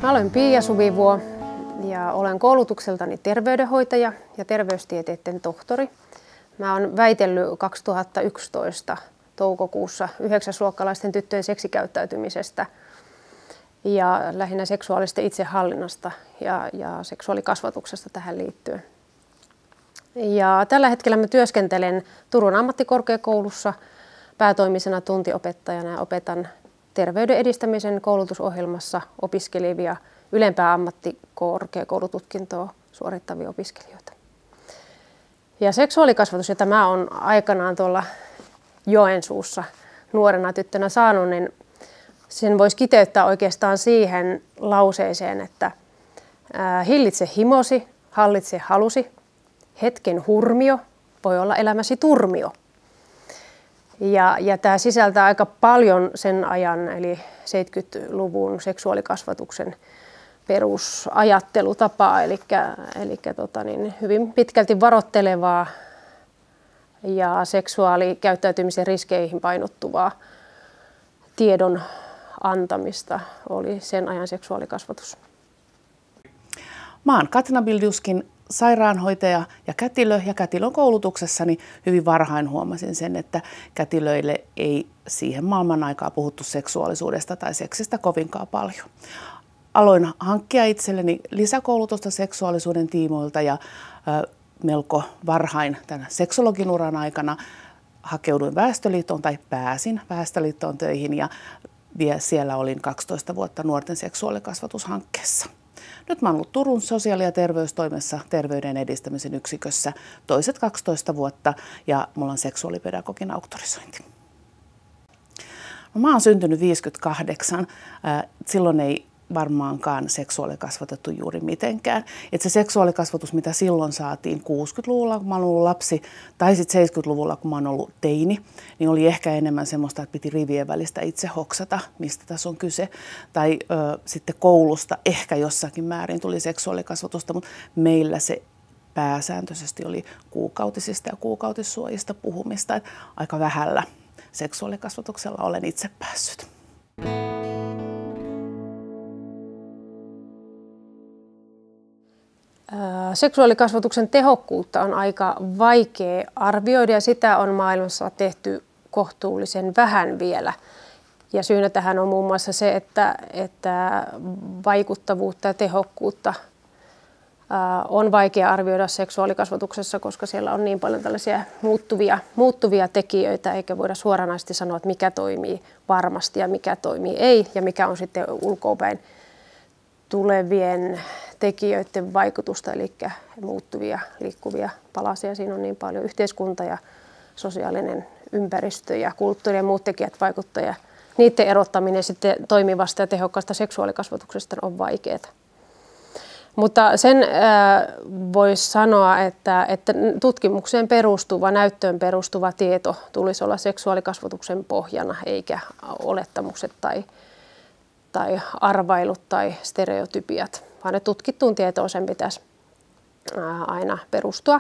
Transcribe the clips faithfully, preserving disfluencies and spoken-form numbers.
Mä olen Pia Suvivuo ja olen koulutukseltani terveydenhoitaja ja terveystieteiden tohtori. Mä oon väitellyt kaksituhattayksitoista toukokuussa yhdeksäsluokkalaisten tyttöjen seksikäyttäytymisestä ja lähinnä seksuaalista itsehallinnasta ja, ja seksuaalikasvatuksesta tähän liittyen. Ja tällä hetkellä mä työskentelen Turun ammattikorkeakoulussa päätoimisena tuntiopettajana ja opetan terveyden edistämisen koulutusohjelmassa opiskelevia ylempää ammattikorkeakoulututkintoa suorittavia opiskelijoita. Ja seksuaalikasvatus, jota mä oon aikanaan tuolla Joensuussa nuorena tyttönä saanut, niin sen voisi kiteyttää oikeastaan siihen lauseeseen, että hillitse himosi, hallitse halusi, hetken hurmio voi olla elämäsi turmio. Ja, ja tämä sisältää aika paljon sen ajan, eli seitsemänkymmentäluvun seksuaalikasvatuksen perusajattelutapaa, eli, eli tota niin, hyvin pitkälti varoittelevaa ja seksuaalikäyttäytymisen riskeihin painottuvaa tiedon antamista oli sen ajan seksuaalikasvatus. Mä oon Katina Bilduskin sairaanhoitaja ja kätilö, ja kätilön koulutuksessani hyvin varhain huomasin sen, että kätilöille ei siihen maailman aikaa puhuttu seksuaalisuudesta tai seksistä kovinkaan paljon. Aloin hankkia itselleni lisäkoulutusta seksuaalisuuden tiimoilta ja ö, melko varhain tämän seksologin uran aikana hakeuduin Väestöliittoon tai pääsin Väestöliittoon töihin ja vielä siellä olin kaksitoista vuotta nuorten seksuaalikasvatushankkeessa. Nyt mä oon ollut Turun sosiaali- ja terveystoimessa terveyden edistämisen yksikössä toiset kaksitoista vuotta ja mulla on seksuaalipedagogin auktorisointi. No, mä oon syntynyt viisikymmentäkahdeksan. Silloin ei varmaankaan seksuaalikasvatettu juuri mitenkään. Et se seksuaalikasvatus, mitä silloin saatiin kuusikymmentäluvulla, kun mä oon ollut lapsi, tai sitten seitsemänkymmentäluvulla, kun mä oon ollut teini, niin oli ehkä enemmän semmoista, että piti rivien välistä itse hoksata, mistä tässä on kyse. Tai ö, sitten koulusta ehkä jossakin määrin tuli seksuaalikasvatusta, mutta meillä se pääsääntöisesti oli kuukautisista ja kuukautissuojista puhumista. Et aika vähällä seksuaalikasvatuksella olen itse päässyt. Seksuaalikasvatuksen tehokkuutta on aika vaikea arvioida ja sitä on maailmassa tehty kohtuullisen vähän vielä. Ja syynä tähän on muun muassa se, että, että vaikuttavuutta ja tehokkuutta on vaikea arvioida seksuaalikasvatuksessa, koska siellä on niin paljon tällaisia muuttuvia, muuttuvia tekijöitä, eikä voida suoranaisesti sanoa, että mikä toimii varmasti ja mikä toimii ei, ja mikä on sitten ulkoapäin tulevien tekijöiden vaikutusta, eli muuttuvia, liikkuvia palasia. Siinä on niin paljon yhteiskunta ja sosiaalinen ympäristö ja kulttuuri ja muut tekijät vaikuttaa. Ja niiden erottaminen sitten toimivasta ja tehokkaasta seksuaalikasvatuksesta on vaikeaa. Mutta sen äh, voisi sanoa, että, että tutkimukseen perustuva, näyttöön perustuva tieto tulisi olla seksuaalikasvatuksen pohjana, eikä olettamukset tai tai arvailut tai stereotypiat, vaan ne tutkittuun tietoon sen pitäisi aina perustua.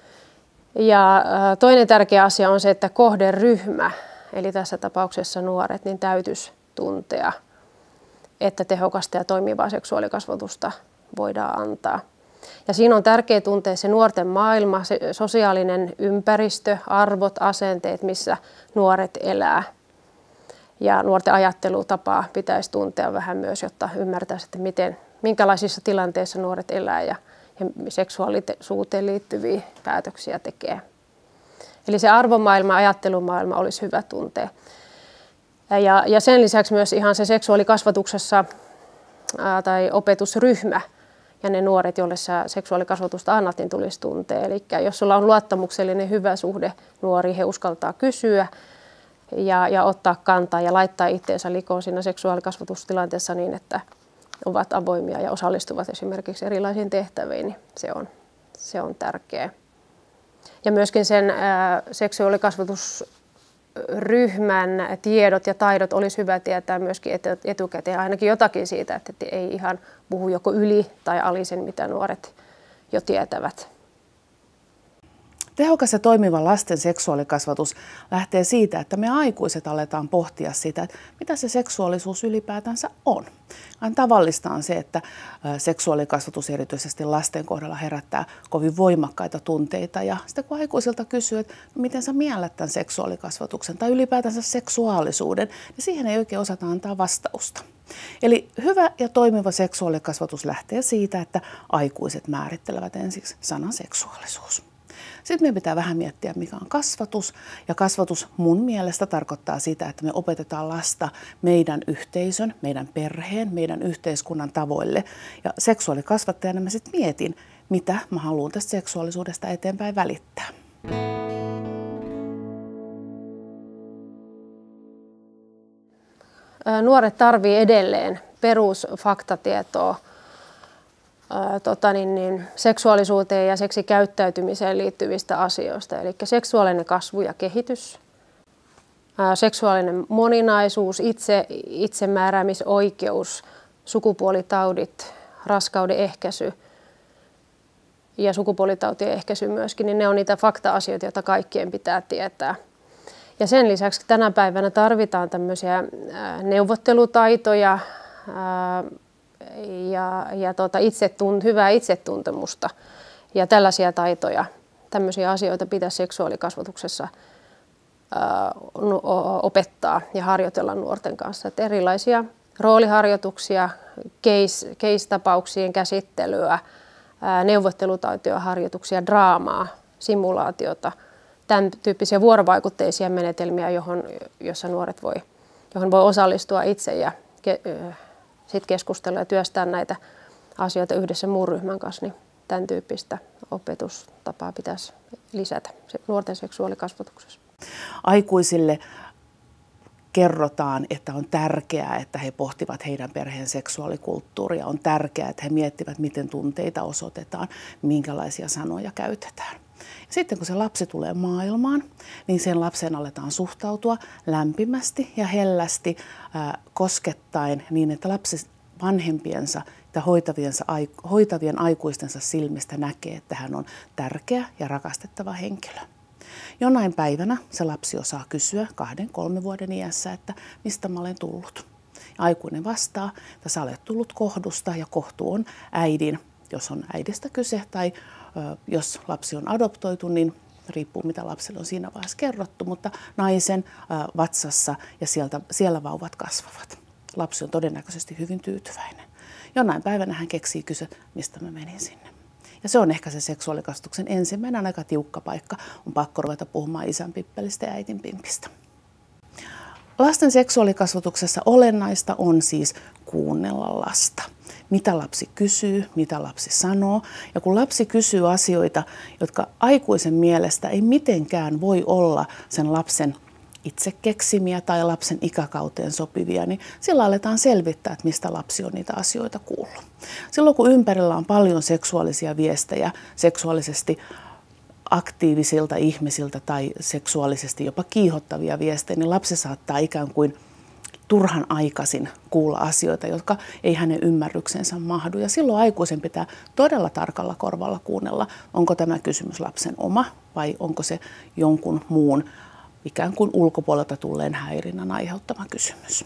Ja toinen tärkeä asia on se, että kohderyhmä, eli tässä tapauksessa nuoret, niin täytyisi tuntea, että tehokasta ja toimivaa seksuaalikasvatusta voidaan antaa. Ja siinä on tärkeää tuntea se nuorten maailma, se sosiaalinen ympäristö, arvot, asenteet, missä nuoret elää. Ja nuorten ajattelutapaa pitäisi tuntea vähän myös, jotta ymmärtäisi, että miten, minkälaisissa tilanteissa nuoret elää ja, ja seksuaalisuuteen liittyviä päätöksiä tekee. Eli se arvomaailma, ajattelumaailma olisi hyvä tuntea. Ja, ja sen lisäksi myös ihan se seksuaalikasvatuksessa ää, tai opetusryhmä ja ne nuoret, joille sä seksuaalikasvatusta annat, niin tulisi tuntea. Eli jos sulla on luottamuksellinen hyvä suhde nuoriin, he uskaltaa kysyä. Ja, ja ottaa kantaa ja laittaa itseensä likoon siinä seksuaalikasvatustilanteessa niin, että ovat avoimia ja osallistuvat esimerkiksi erilaisiin tehtäviin, niin se on, se on tärkeää. Ja myöskin sen ää, seksuaalikasvatusryhmän tiedot ja taidot olisi hyvä tietää myöskin etukäteen ainakin jotakin siitä, että ei ihan puhu joko yli tai ali sen, mitä nuoret jo tietävät. Tehokas ja toimiva lasten seksuaalikasvatus lähtee siitä, että me aikuiset aletaan pohtia sitä, että mitä se seksuaalisuus ylipäätänsä on. Aina tavallista on se, että seksuaalikasvatus erityisesti lasten kohdalla herättää kovin voimakkaita tunteita. Ja sitten kun aikuisilta kysyy, että no miten sä miellät tämän seksuaalikasvatuksen tai ylipäätänsä seksuaalisuuden, niin siihen ei oikein osata antaa vastausta. Eli hyvä ja toimiva seksuaalikasvatus lähtee siitä, että aikuiset määrittelevät ensiksi sanan seksuaalisuus. Sitten meidän pitää vähän miettiä, mikä on kasvatus. Ja kasvatus mun mielestä tarkoittaa sitä, että me opetetaan lasta meidän yhteisön, meidän perheen, meidän yhteiskunnan tavoille. Ja seksuaalikasvattajana mä sitten mietin, mitä mä haluan tästä seksuaalisuudesta eteenpäin välittää. Nuoret tarvitsevat edelleen perusfaktatietoa Tota, niin, niin, seksuaalisuuteen ja seksikäyttäytymiseen liittyvistä asioista. Eli seksuaalinen kasvu ja kehitys, ää, seksuaalinen moninaisuus, itse, itsemääräämisoikeus, sukupuolitaudit, raskauden ehkäisy ja sukupuolitautien ehkäisy myöskin, niin ne on niitä fakta-asioita, joita kaikkien pitää tietää. Ja sen lisäksi tänä päivänä tarvitaan tämmöisiä ää, neuvottelutaitoja, ää, ja, ja tuota itsetunt, hyvää itsetuntemusta ja tällaisia taitoja, tämmöisiä asioita pitäisi seksuaalikasvatuksessa ää, opettaa ja harjoitella nuorten kanssa. Et erilaisia rooliharjoituksia, case, case-tapauksien käsittelyä, ää, neuvottelutaitoja, harjoituksia, draamaa, simulaatiota, tämän tyyppisiä vuorovaikutteisia menetelmiä, johon, jossa nuoret voi, johon voi osallistua itse ja ke, sitten keskustella ja työstää näitä asioita yhdessä muun ryhmän kanssa, niin tämän tyyppistä opetustapaa pitäisi lisätä nuorten seksuaalikasvatuksessa. Aikuisille kerrotaan, että on tärkeää, että he pohtivat heidän perheen seksuaalikulttuuria. On tärkeää, että he miettivät, miten tunteita osoitetaan, minkälaisia sanoja käytetään. Ja sitten kun se lapsi tulee maailmaan, niin sen lapsen aletaan suhtautua lämpimästi ja hellästi ää, koskettaen niin, että lapsi vanhempiensa ja hoitaviensa, hoitavien aikuistensa silmistä näkee, että hän on tärkeä ja rakastettava henkilö. Jonain päivänä se lapsi osaa kysyä kahden, kolmen vuoden iässä, että mistä mä olen tullut. Ja aikuinen vastaa, että sä olet tullut kohdusta ja kohtu on äidin, jos on äidistä kyse tai jos lapsi on adoptoitu, niin riippuu mitä lapselle on siinä vaiheessa kerrottu, mutta naisen vatsassa ja sieltä, siellä vauvat kasvavat. Lapsi on todennäköisesti hyvin tyytyväinen. Jonain päivänä hän keksii kysyä, mistä mä menin sinne. Ja se on ehkä se seksuaalikasvatuksen ensimmäinen aika tiukka paikka. On pakko ruveta puhumaan isän pippelistä ja äitin pimpistä. Lasten seksuaalikasvatuksessa olennaista on siis kuunnella lasta. Mitä lapsi kysyy, mitä lapsi sanoo. Ja kun lapsi kysyy asioita, jotka aikuisen mielestä ei mitenkään voi olla sen lapsen itse keksimiä tai lapsen ikäkauteen sopivia, niin sillä aletaan selvittää, että mistä lapsi on niitä asioita kuullut. Silloin kun ympärillä on paljon seksuaalisia viestejä, seksuaalisesti aktiivisilta ihmisiltä tai seksuaalisesti jopa kiihottavia viestejä, niin lapsi saattaa ikään kuin turhan aikaisin kuulla asioita, jotka ei hänen ymmärryksensä mahdu. Ja silloin aikuisen pitää todella tarkalla korvalla kuunnella, onko tämä kysymys lapsen oma vai onko se jonkun muun ikään kuin ulkopuolelta tulleen häirinnän aiheuttama kysymys.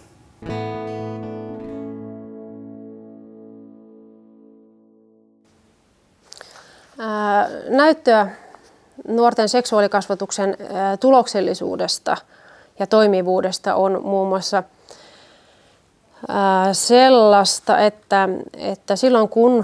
Ää, näyttöä nuorten seksuaalikasvatuksen ää, tuloksellisuudesta ja toimivuudesta on muun muassa ää, sellaista, että, että silloin kun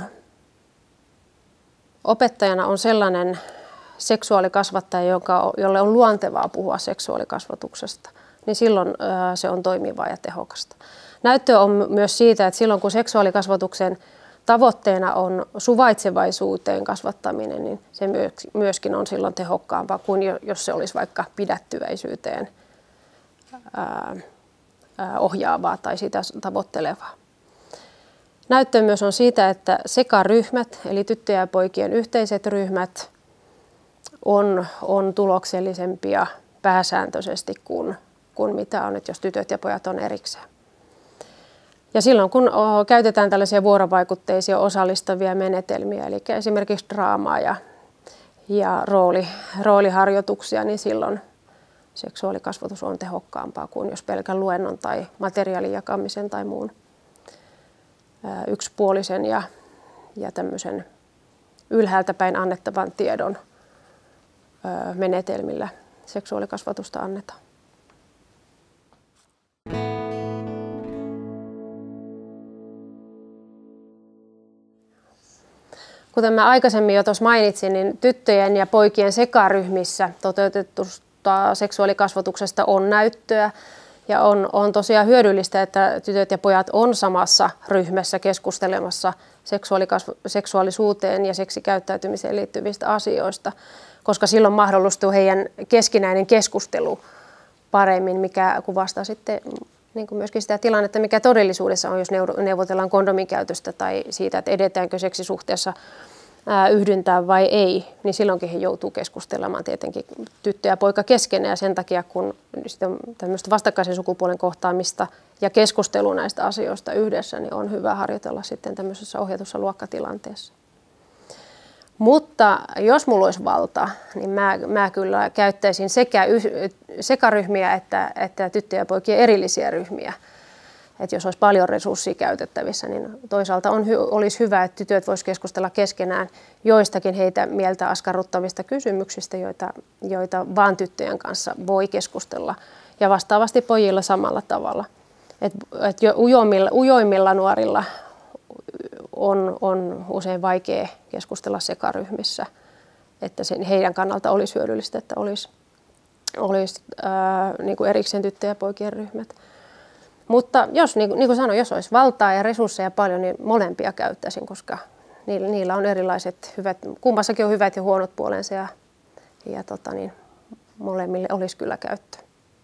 opettajana on sellainen seksuaalikasvattaja, joka, jolle on luontevaa puhua seksuaalikasvatuksesta, niin silloin ää, se on toimivaa ja tehokasta. Näyttö on myös siitä, että silloin kun seksuaalikasvatuksen tavoitteena on suvaitsevaisuuteen kasvattaminen, niin se myöskin on silloin tehokkaampaa kuin jos se olisi vaikka pidättyväisyyteen ää, ää, ohjaavaa tai sitä tavoittelevaa. Näyttö myös on siitä, että sekaryhmät, eli tyttöjen ja poikien yhteiset ryhmät, on, on tuloksellisempia pääsääntöisesti kuin, kuin mitä on, että jos tytöt ja pojat on erikseen. Ja silloin kun käytetään tällaisia vuorovaikutteisia osallistavia menetelmiä, eli esimerkiksi draamaa ja, ja rooli, rooliharjoituksia, niin silloin seksuaalikasvatus on tehokkaampaa kuin jos pelkän luennon tai materiaalin jakamisen tai muun ää, yksipuolisen ja, ja tämmöisen ylhäältä päin annettavan tiedon ää, menetelmillä seksuaalikasvatusta annetaan. Kuten mä aikaisemmin jo tuossa mainitsin, niin tyttöjen ja poikien sekaryhmissä toteutetusta seksuaalikasvatuksesta on näyttöä. Ja on, on tosiaan hyödyllistä, että tytöt ja pojat on samassa ryhmässä keskustelemassa seksuaalisuuteen ja seksikäyttäytymiseen liittyvistä asioista, koska silloin mahdollistuu heidän keskinäinen keskustelu paremmin, mikä kuvastaa sitten niin kuin myöskin sitä tilannetta, mikä todellisuudessa on, jos neuvotellaan kondomin käytöstä tai siitä, että edetäänkö seksisuhteessa yhdyntää vai ei, niin silloinkin he joutuu keskustelemaan tietenkin tyttö ja poika keskenään, ja sen takia, kun on tämmöistä vastakkaisen sukupuolen kohtaamista ja keskustelu näistä asioista yhdessä, niin on hyvä harjoitella sitten tämmöisessä ohjatussa luokkatilanteessa. Mutta jos mulla olisi valta, niin mä, mä kyllä käyttäisin sekä yh, sekaryhmiä että, että tyttöjä ja poikien erillisiä ryhmiä. Että jos olisi paljon resursseja käytettävissä, niin toisaalta on, olisi hyvä, että tytöt voisivat keskustella keskenään joistakin heitä mieltä askarruttavista kysymyksistä, joita, joita vaan tyttöjen kanssa voi keskustella. Ja vastaavasti pojilla samalla tavalla. Et, et jo ujoimmilla, ujoimmilla nuorilla on, on usein vaikea keskustella sekaryhmissä, että sen, heidän kannalta olisi hyödyllistä, että olisi, olisi ää, niin kuin erikseen tyttöjen ja poikien ryhmät. Mutta jos, niin kuin sanoin, jos olisi valtaa ja resursseja paljon, niin molempia käyttäisin, koska niillä, niillä on erilaiset hyvät, kummassakin on hyvät ja huonot puolensa, ja, ja tota niin, molemmille olisi kyllä käyttöä.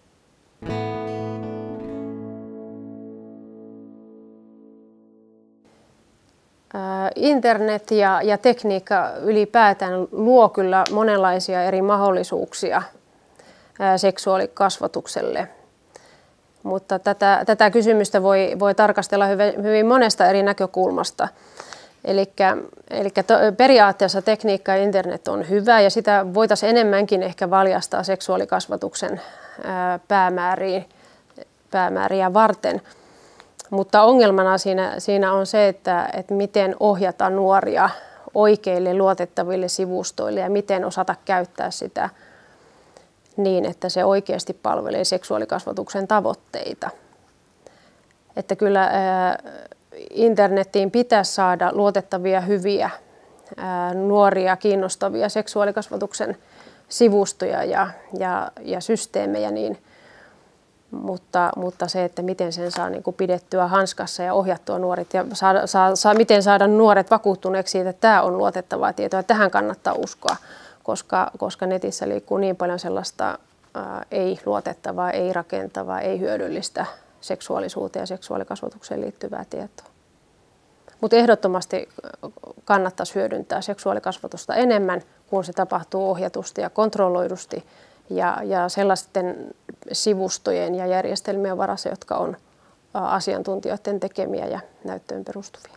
Internet ja, ja tekniikka ylipäätään luo kyllä monenlaisia eri mahdollisuuksia ää, seksuaalikasvatukselle. Mutta tätä, tätä kysymystä voi, voi tarkastella hyvin, hyvin monesta eri näkökulmasta. Elikkä, elikkä to, periaatteessa tekniikka ja internet on hyvä, ja sitä voitaisiin enemmänkin ehkä valjastaa seksuaalikasvatuksen ää, päämääriä, päämääriä varten. Mutta ongelmana siinä, siinä on se, että, että miten ohjata nuoria oikeille luotettaville sivustoille ja miten osata käyttää sitä niin, että se oikeasti palvelee seksuaalikasvatuksen tavoitteita. Että kyllä ää, internettiin pitäisi saada luotettavia, hyviä, ää, nuoria, kiinnostavia seksuaalikasvatuksen sivustoja ja, ja, ja systeemejä, niin, mutta, mutta se, että miten sen saa niin kuin pidettyä hanskassa ja ohjattua nuoret ja saa, saa, saa, miten saada nuoret vakuuttuneeksi siitä, että tämä on luotettavaa tietoa, tähän kannattaa uskoa. Koska, koska netissä liikkuu niin paljon sellaista ää, ei-luotettavaa, ei-rakentavaa, ei-hyödyllistä seksuaalisuuteen ja seksuaalikasvatukseen liittyvää tietoa. Mutta ehdottomasti kannattaisi hyödyntää seksuaalikasvatusta enemmän, kun se tapahtuu ohjatusti ja kontrolloidusti ja, ja sellaisten sivustojen ja järjestelmien varassa, jotka on ää, asiantuntijoiden tekemiä ja näyttöön perustuvia.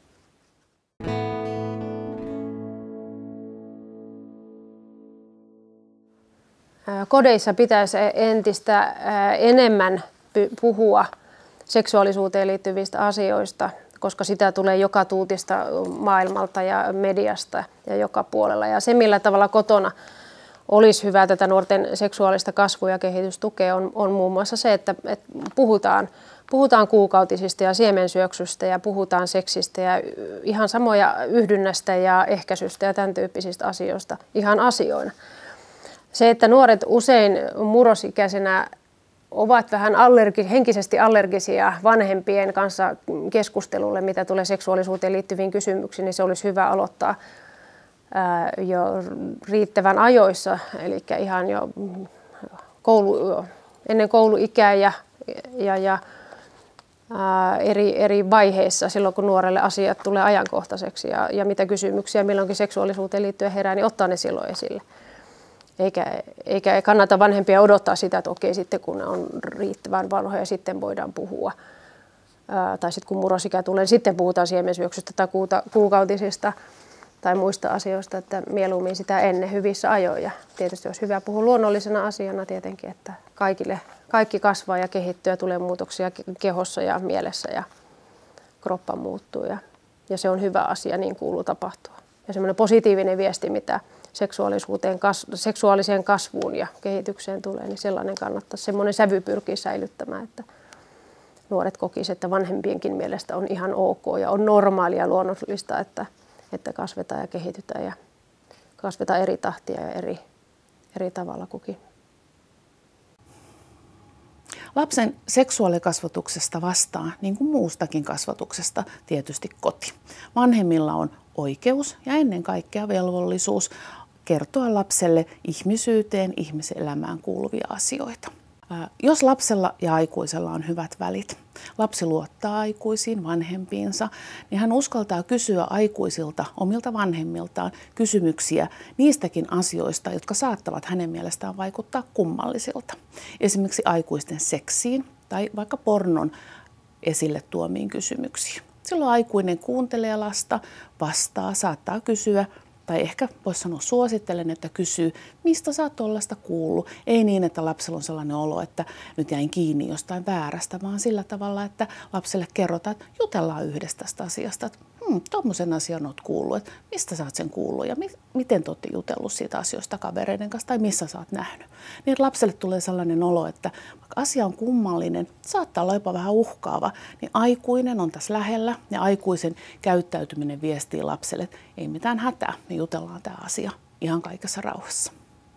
Kodeissa pitäisi entistä enemmän puhua seksuaalisuuteen liittyvistä asioista, koska sitä tulee joka tuutista maailmalta ja mediasta ja joka puolella. Ja se, millä tavalla kotona olisi hyvä tätä nuorten seksuaalista kasvua ja kehitystukea, on, on muun muassa se, että, että puhutaan, puhutaan kuukautisista ja siemensyöksystä ja puhutaan seksistä ja ihan samoja yhdynnästä ja ehkäisystä ja tämän tyyppisistä asioista ihan asioina. Se, että nuoret usein murrosikäisenä ovat vähän allergi, henkisesti allergisia vanhempien kanssa keskustelulle, mitä tulee seksuaalisuuteen liittyviin kysymyksiin, niin se olisi hyvä aloittaa ää, jo riittävän ajoissa, eli ihan jo koulu, ennen kouluikää ja, ja, ja ää, eri, eri vaiheissa, silloin kun nuorelle asiat tulee ajankohtaiseksi ja, ja mitä kysymyksiä milloinkin seksuaalisuuteen liittyen herää, niin ottaa ne silloin esille. Eikä, eikä kannata vanhempia odottaa sitä, että okei, sitten kun ne on riittävän vanhoja, sitten voidaan puhua. Ää, tai sitten kun murrosikä tulee, niin sitten puhutaan siemensyöksystä tai kuuta, kuukautisista tai muista asioista, että mieluummin sitä ennen hyvissä ajoin. Ja tietysti olisi hyvä puhua luonnollisena asiana tietenkin, että kaikille, kaikki kasvaa ja kehittyy ja tulee muutoksia kehossa ja mielessä ja kroppa muuttuu. Ja, ja se on hyvä asia, niin kuuluu tapahtua. Ja semmoinen positiivinen viesti, mitä seksuaalisuuteen, kas, seksuaaliseen kasvuun ja kehitykseen tulee, niin sellainen kannattaa, semmoinen sävy pyrkii säilyttämään, että nuoret kokisivat, että vanhempienkin mielestä on ihan ok ja on normaalia ja luonnollista, että, että kasvetaan ja kehitytään ja kasvetaan eri tahtia ja eri, eri tavalla kukin. Lapsen seksuaalikasvatuksesta vastaa, niin kuin muustakin kasvatuksesta, tietysti koti. Vanhemmilla on oikeus ja ennen kaikkea velvollisuus kertoa lapselle ihmisyyteen, ihmiselämään kuuluvia asioita. Jos lapsella ja aikuisella on hyvät välit, lapsi luottaa aikuisiin, vanhempiinsa, niin hän uskaltaa kysyä aikuisilta, omilta vanhemmiltaan, kysymyksiä niistäkin asioista, jotka saattavat hänen mielestään vaikuttaa kummallisilta. Esimerkiksi aikuisten seksiin tai vaikka pornon esille tuomiin kysymyksiin. Silloin aikuinen kuuntelee lasta, vastaa, saattaa kysyä, tai ehkä voisi sanoa suosittelen, että kysyy, mistä sä oot tollaista kuullut. Ei niin, että lapsella on sellainen olo, että nyt jäin kiinni jostain väärästä, vaan sillä tavalla, että lapselle kerrotaan, että jutellaan yhdestä tästä asiasta. Että hmm, tommosen asian oot kuullut, että mistä sä oot sen kuullut ja mi- miten te ootte jutellut siitä asioista kavereiden kanssa tai missä sä oot nähnyt. Niin että lapselle tulee sellainen olo, että vaikka asia on kummallinen, saattaa olla jopa vähän uhkaava, niin aikuinen on tässä lähellä ja aikuisen käyttäytyminen viestii lapselle, että ei mitään hätää, me jutellaan tämä asia ihan kaikessa rauhassa.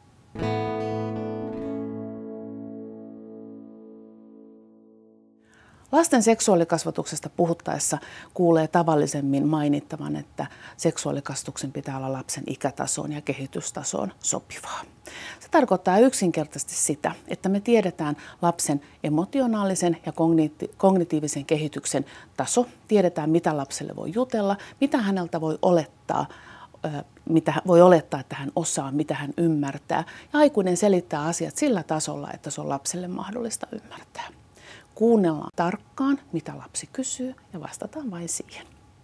Lasten seksuaalikasvatuksesta puhuttaessa kuulee tavallisemmin mainittavan, että seksuaalikasvatuksen pitää olla lapsen ikätasoon ja kehitystasoon sopivaa. Se tarkoittaa yksinkertaisesti sitä, että me tiedetään lapsen emotionaalisen ja kognitiivisen kehityksen taso, tiedetään mitä lapselle voi jutella, mitä häneltä voi olettaa, mitä voi olettaa, että hän osaa, mitä hän ymmärtää. Ja aikuinen selittää asiat sillä tasolla, että se on lapselle mahdollista ymmärtää. Kuunnellaan tarkkaan, mitä lapsi kysyy ja vastataan vain siihen.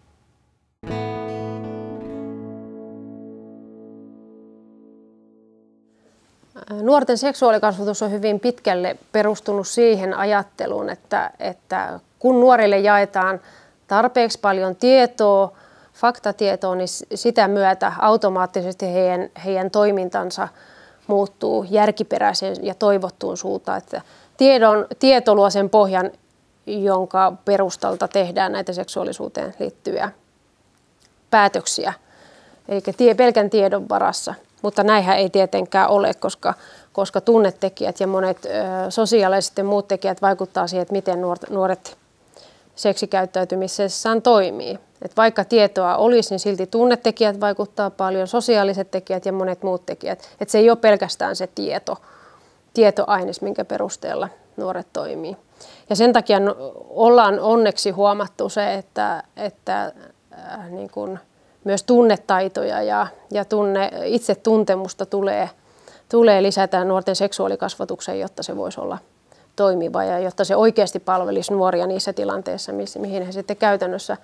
Nuorten seksuaalikasvatus on hyvin pitkälle perustunut siihen ajatteluun, että, että kun nuorille jaetaan tarpeeksi paljon tietoa, faktatietoa, niin sitä myötä automaattisesti heidän, heidän toimintansa muuttuu järkiperäiseen ja toivottuun suuntaan. Että tiedon, tieto luo sen pohjan, jonka perustalta tehdään näitä seksuaalisuuteen liittyviä päätöksiä, eikä tie, pelkän tiedon varassa. Mutta näinhän ei tietenkään ole, koska, koska tunnetekijät ja monet ö, sosiaaliset ja muut tekijät vaikuttaa siihen, että miten nuoret, nuoret seksikäyttäytymisessään toimii. Et vaikka tietoa olisi, niin silti tunnetekijät vaikuttaa paljon, sosiaaliset tekijät ja monet muut tekijät. Et se ei ole pelkästään se tieto, tietoaines, minkä perusteella nuoret toimii. Ja sen takia ollaan onneksi huomattu se, että, että äh, niin kun myös tunnetaitoja ja, ja tunne, itsetuntemusta tulee, tulee lisätä nuorten seksuaalikasvatukseen, jotta se voisi olla toimiva ja jotta se oikeasti palvelisi nuoria niissä tilanteissa, mihin he sitten käytännössä,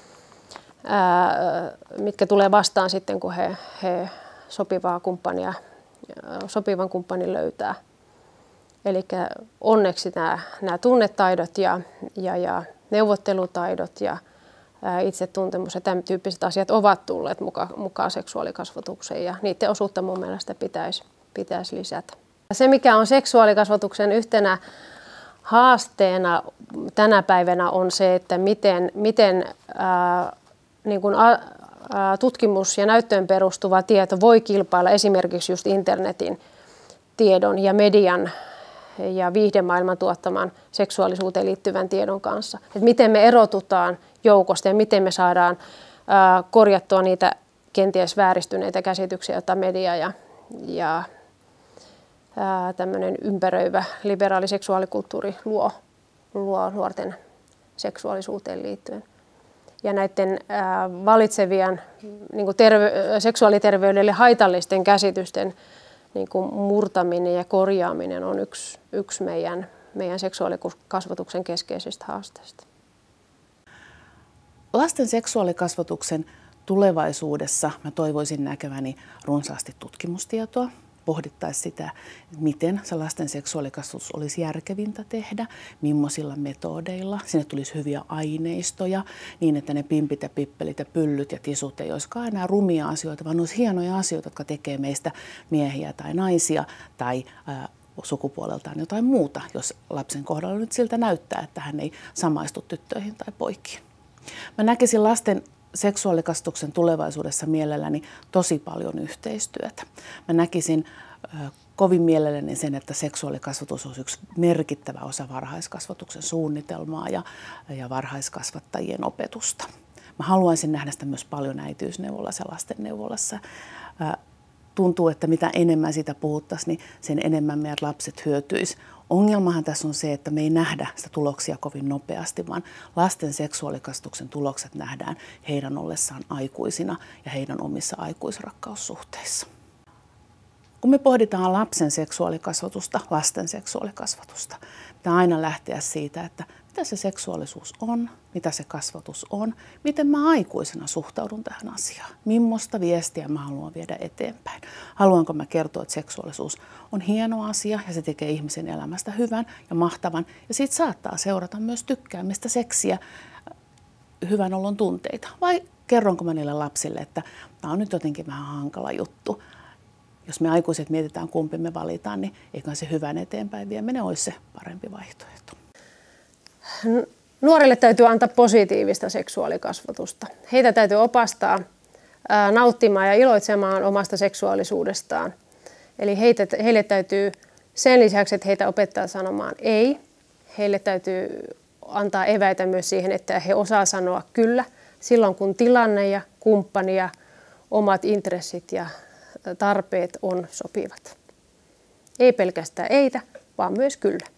ää, mitkä tulee vastaan sitten, kun he, he sopivaa kumppania, sopivan kumppanin löytää. Eli onneksi nämä, nämä tunnetaidot ja, ja, ja neuvottelutaidot ja ää, itsetuntemus ja tämän tyyppiset asiat ovat tulleet mukaan, mukaan seksuaalikasvatukseen ja niiden osuutta mun mielestä pitäisi, pitäisi lisätä. Se, mikä on seksuaalikasvatuksen yhtenä haasteena tänä päivänä, on se, että miten, miten ää, niin kuin a, ää, tutkimus- ja näyttöön perustuva tieto voi kilpailla esimerkiksi just internetin tiedon ja median ja viihdemaailman tuottaman seksuaalisuuteen liittyvän tiedon kanssa. Et miten me erotutaan joukosta ja miten me saadaan ää, korjattua niitä kenties vääristyneitä käsityksiä, joita media ja, ja tämmöinen ympäröivä liberaali seksuaalikulttuuri luo, luo nuorten seksuaalisuuteen liittyen. Ja näiden ää, valitsevien niin kuin terve- seksuaaliterveydelle haitallisten käsitysten niin kuin murtaminen ja korjaaminen on yksi, yksi meidän, meidän seksuaalikasvatuksen keskeisistä haasteista. Lasten seksuaalikasvatuksen Tulevaisuudessa mä toivoisin näkeväni runsaasti tutkimustietoa. Pohdittaisiin sitä, miten se lasten seksuaalikasvatus olisi järkevintä tehdä, millaisilla metodeilla. Sinne tulisi hyviä aineistoja niin, että ne pimpit ja pippelit ja pyllyt ja tisut ei olisikaan enää rumia asioita, vaan olisi hienoja asioita, jotka tekee meistä miehiä tai naisia tai ää, sukupuoleltaan jotain muuta, jos lapsen kohdalla nyt siltä näyttää, että hän ei samaistu tyttöihin tai poikiin. Mä näkisin lasten seksuaalikasvatuksen tulevaisuudessa mielelläni tosi paljon yhteistyötä. Mä näkisin äh, kovin mielelläni sen, että seksuaalikasvatus olisi yksi merkittävä osa varhaiskasvatuksen suunnitelmaa ja, ja varhaiskasvattajien opetusta. Mä haluaisin nähdä sitä myös paljon äitiysneuvolassa ja lastenneuvolassa. Äh, tuntuu, että mitä enemmän siitä puhuttaisiin, niin sen enemmän meidän lapset hyötyisi. Ongelmahan tässä on se, että me ei nähdä sitä tuloksia kovin nopeasti, vaan lasten seksuaalikasvatuksen tulokset nähdään heidän ollessaan aikuisina ja heidän omissa aikuisrakkaussuhteissa. Kun me pohditaan lapsen seksuaalikasvatusta, lasten seksuaalikasvatusta, pitää aina lähteä siitä, että mitä se seksuaalisuus on, mitä se kasvatus on, miten mä aikuisena suhtaudun tähän asiaan, millaista viestiä mä haluan viedä eteenpäin. Haluanko mä kertoa, että seksuaalisuus on hieno asia ja se tekee ihmisen elämästä hyvän ja mahtavan ja siitä saattaa seurata myös tykkäämistä, seksiä, hyvän olon tunteita. Vai kerronko mä niille lapsille, että tämä on nyt jotenkin vähän hankala juttu. Jos me aikuiset mietitään, kumpi me valitaan, niin eiköhän se hyvän eteenpäin vieminen olisi se parempi vaihtoehto. Nuorille täytyy antaa positiivista seksuaalikasvatusta. Heitä täytyy opastaa ää, nauttimaan ja iloitsemaan omasta seksuaalisuudestaan. Eli heitä, heille täytyy sen lisäksi, että heitä opettaa sanomaan ei, heille täytyy antaa eväitä myös siihen, että he osaa sanoa kyllä silloin, kun tilanne ja kumppani ja omat intressit ja tarpeet on sopivat. Ei pelkästään eitä, vaan myös kyllä.